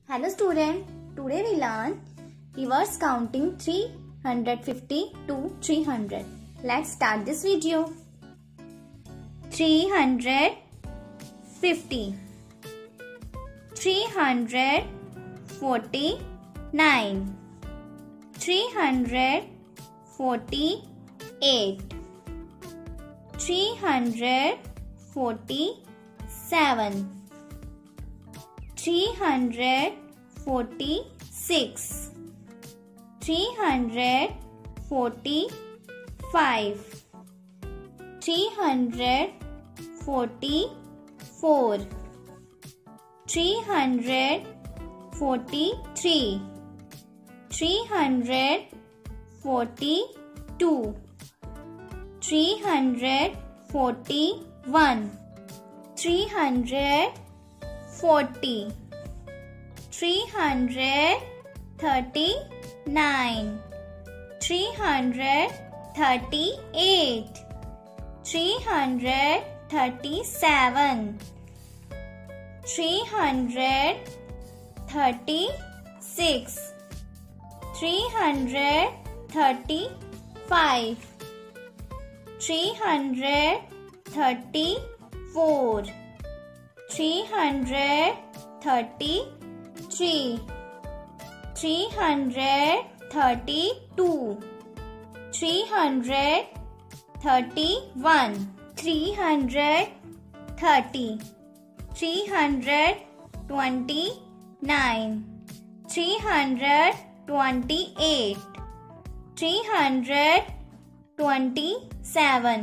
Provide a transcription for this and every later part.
Hello student, today we learn reverse counting 350 to 300. Let's start this video. 350, 349, 348, 347, 346, 345, 344, 343, 342, 341, 340, 339, 338, 337, 336, 335, 334, 333, 332, 331, 330, 329, 328, 327,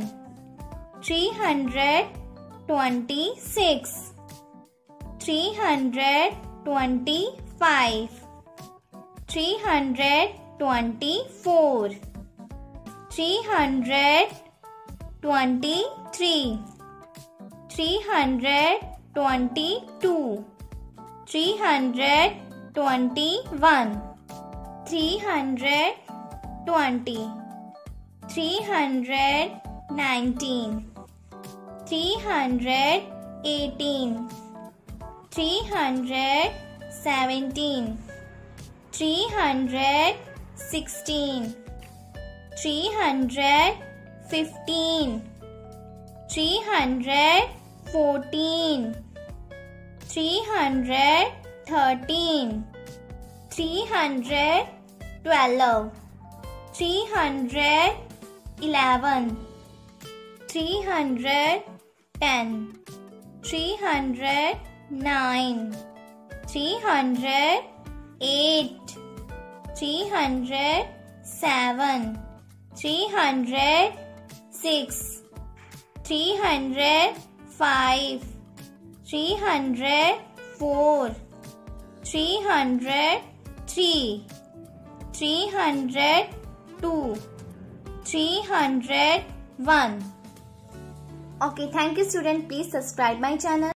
326, 325, 324, 323, 322, 321, 320, 319, 318, 317, 316, 315, 314, 313, 312, 311, 310, 309, 308, 307, 306, 305, 304, 303, 302, 301. Okay, thank you student. Please subscribe my channel.